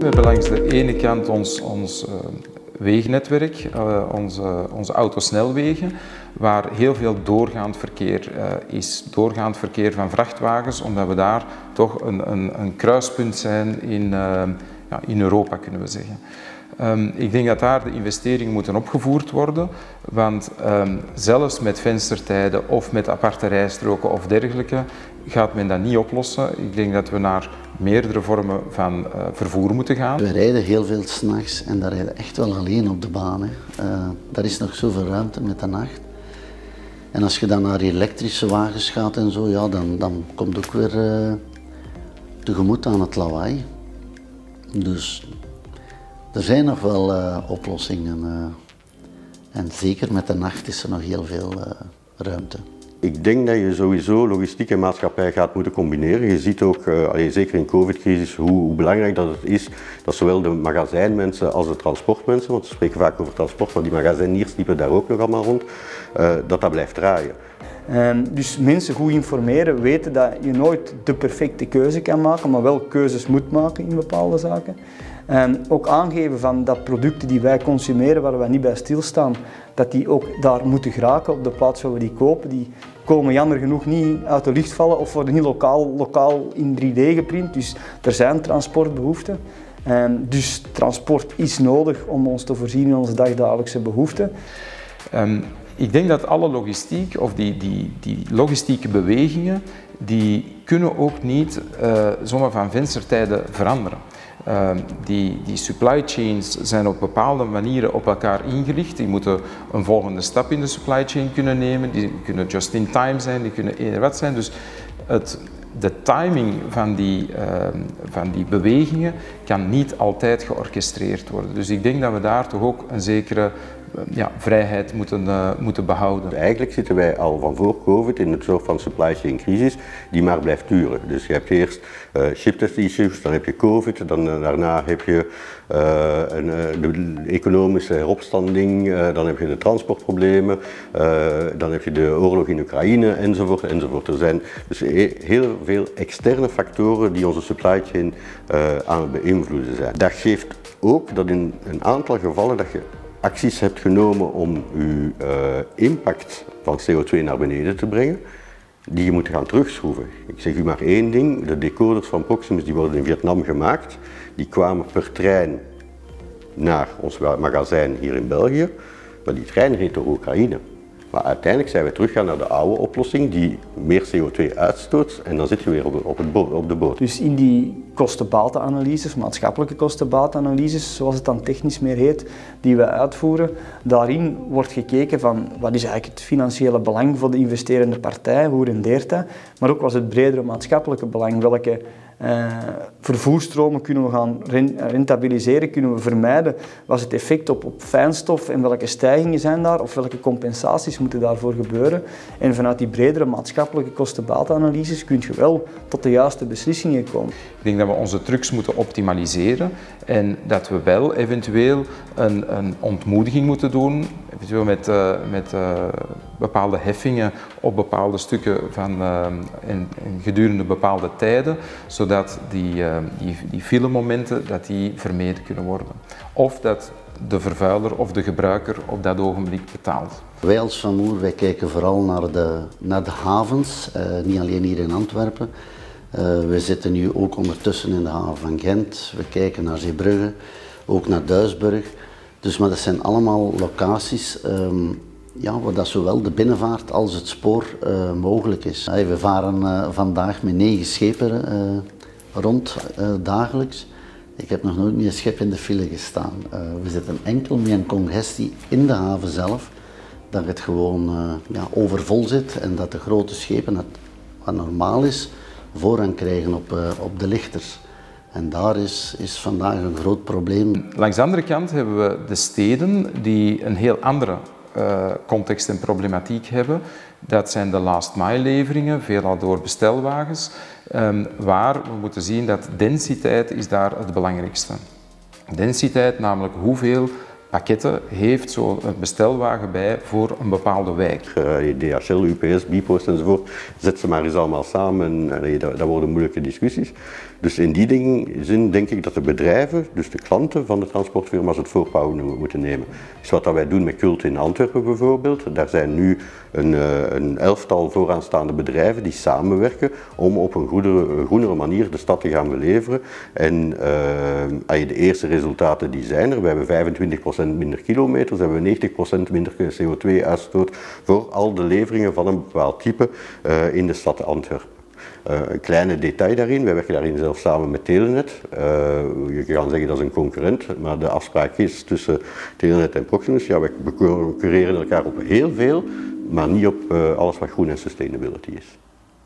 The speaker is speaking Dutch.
We hebben langs de ene kant ons wegennetwerk, onze autosnelwegen, waar heel veel doorgaand verkeer is. Doorgaand verkeer van vrachtwagens, omdat we daar toch een kruispunt zijn in Europa, kunnen we zeggen. Ik denk dat daar de investeringen moeten opgevoerd worden, want zelfs met venstertijden of met aparte rijstroken of dergelijke gaat men dat niet oplossen. Ik denk dat we naar meerdere vormen van vervoer moeten gaan. We rijden heel veel 's nachts en daar rijden echt wel alleen op de baan. Daar is nog zoveel ruimte met de nacht. En als je dan naar elektrische wagens gaat en zo, ja, dan komt ook weer tegemoet aan het lawaai. Dus er zijn nog wel oplossingen en zeker met de nacht is er nog heel veel ruimte. Ik denk dat je sowieso logistiek en maatschappij gaat moeten combineren. Je ziet ook, zeker in de COVID-crisis, hoe belangrijk dat het is dat zowel de magazijnmensen als de transportmensen, want we spreken vaak over transport, maar die magazijniers liepen daar ook nog allemaal rond, dat blijft draaien. Dus mensen goed informeren, weten dat je nooit de perfecte keuze kan maken, maar wel keuzes moet maken in bepaalde zaken. Ook aangeven van dat producten die wij consumeren, waar wij niet bij stilstaan, dat die ook daar moeten geraken op de plaats waar we die kopen. Die komen jammer genoeg niet uit de lucht vallen of worden niet lokaal in 3D geprint. Dus er zijn transportbehoeften. Dus transport is nodig om ons te voorzien in onze dagdagelijkse behoeften. Ik denk dat alle logistiek, of die logistieke bewegingen, die kunnen ook niet zomaar van venstertijden veranderen. Die supply chains zijn op bepaalde manieren op elkaar ingericht. Die moeten een volgende stap in de supply chain kunnen nemen. Die kunnen just in time zijn, die kunnen eender wat zijn. Dus de timing van die bewegingen kan niet altijd georchestreerd worden. Dus ik denk dat we daar toch ook een zekere vrijheid moeten behouden. Eigenlijk zitten wij al van voor COVID in een soort van supply chain crisis die maar blijft duren. Dus je hebt eerst chiptest issues, dan heb je COVID, daarna heb je de economische heropstanding, dan heb je de transportproblemen, dan heb je de oorlog in Oekraïne enzovoort enzovoort. Er zijn dus heel veel externe factoren die onze supply chain aan het beïnvloeden zijn. Dat geeft ook dat in een aantal gevallen dat je acties hebt genomen om je impact van CO2 naar beneden te brengen, die je moet gaan terugschroeven. Ik zeg u maar één ding, de decoders van Proximus die worden in Vietnam gemaakt, die kwamen per trein naar ons magazijn hier in België, maar die trein reed door Oekraïne. Maar uiteindelijk zijn we teruggegaan naar de oude oplossing die meer CO2 uitstoot en dan zit je weer op de boot. Dus in die kosten-batenanalyses, maatschappelijke kosten-batenanalyses, zoals het dan technisch meer heet, die wij uitvoeren, daarin wordt gekeken van wat is eigenlijk het financiële belang voor de investerende partij, hoe rendeert dat, maar ook wat is het bredere maatschappelijke belang, welke vervoerstromen kunnen we gaan rentabiliseren, kunnen we vermijden, wat is het effect op fijnstof en welke stijgingen zijn daar of welke compensaties moeten daarvoor gebeuren. En vanuit die bredere maatschappelijke kosten-batenanalyses kun je wel tot de juiste beslissingen komen. Ik denk dat we onze trucks moeten optimaliseren en dat we wel eventueel een ontmoediging moeten doen, eventueel met bepaalde heffingen op bepaalde stukken en gedurende bepaalde tijden, zodat die filemomenten die vermeden kunnen worden. Of dat de vervuiler of de gebruiker op dat ogenblik betaalt. Wij als Van Moer, wij kijken vooral naar de havens, niet alleen hier in Antwerpen. We zitten nu ook ondertussen in de haven van Gent, we kijken naar Zeebrugge, ook naar Duisburg. Dus, maar dat zijn allemaal locaties waar dat zowel de binnenvaart als het spoor mogelijk is. We varen vandaag met 9 schepen rond dagelijks. Ik heb nog nooit met een schip in de file gestaan. We zitten enkel met een congestie in de haven zelf, dat het gewoon overvol zit en dat de grote schepen, wat normaal is, voorrang krijgen op de lichters. En daar is vandaag een groot probleem. Langs de andere kant hebben we de steden die een heel andere context en problematiek hebben. Dat zijn de last mile leveringen, veelal door bestelwagens, waar we moeten zien dat densiteit is daar het belangrijkste. Densiteit, namelijk hoeveel pakketten heeft zo'n bestelwagen bij voor een bepaalde wijk. DHL, UPS, Bpost enzovoort, zet ze maar eens allemaal samen en dat worden moeilijke discussies. Dus in die zin denk ik dat de bedrijven, dus de klanten van de transportfirma's, het voortouw moeten nemen. Dus wat dat wij doen met Cult in Antwerpen bijvoorbeeld, daar zijn nu een 11-tal vooraanstaande bedrijven die samenwerken om op een groenere manier de stad te gaan beleveren. En de eerste resultaten die zijn er. We hebben 25% minder kilometers, we hebben 90% minder CO2-uitstoot voor al de leveringen van een bepaald type in de stad Antwerpen. Een kleine detail daarin, wij werken daarin zelf samen met Telenet. Je kan zeggen dat is een concurrent, maar de afspraak is tussen Telenet en Proximus. Ja, wij concurreren elkaar op heel veel, maar niet op alles wat groen en sustainability is.